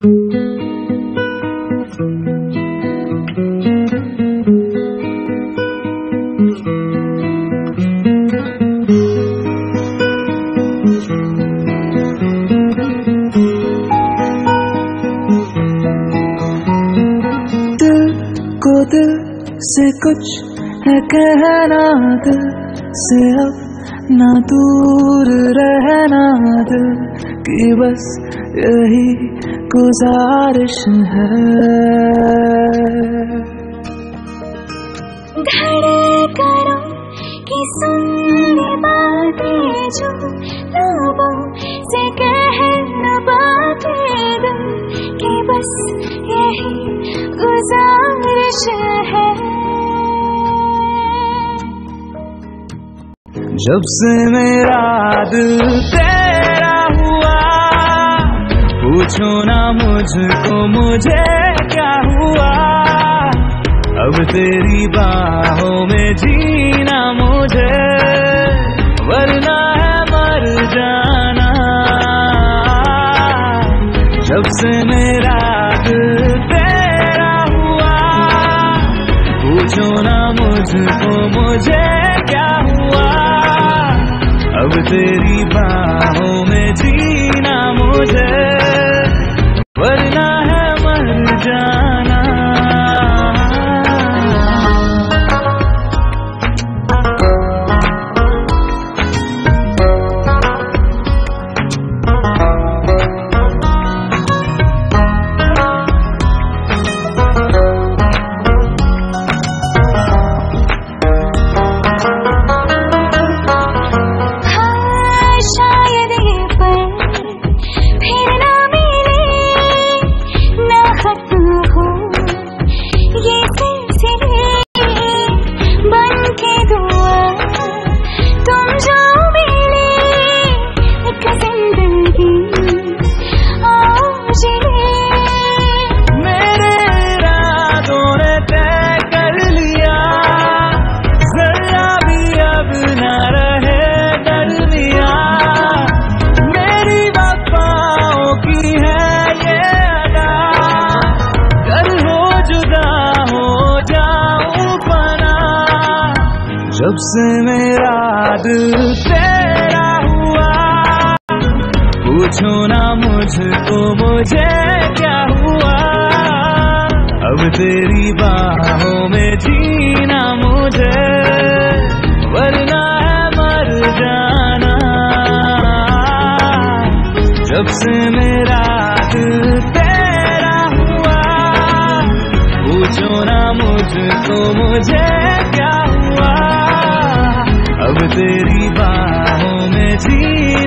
दिल से कुछ है कहना, दिल से अब ना दूर रहना, दिल की बस यही गुजारिश है। धड़कनों की सुननी बातें जो लोगों से कह न पाते, दिल की बस यही गुजारिश है। जब से मेरा दिल तेरा हुआ, पूछो ना मुझको मुझे क्या हुआ। अब तेरी बाहों में जीना मुझे, वरना है मर जाना। जब से मेरा दिल तेरा हुआ, पूछो ना मुझको मुझे क्या हुआ। अब तेरी बाहों में जीना मुझे, वरना है मर जाना। जब से मेरा दिल तेरा हुआ, पूछो ना मुझको मुझे क्या हुआ। अब तेरी बाहों में जीना मुझे, वरना है मर जाना। जब से मेरा दिल तेरा हुआ, पूछो ना मुझको मुझे क्या हुआ। अब तेरी बाहों में जी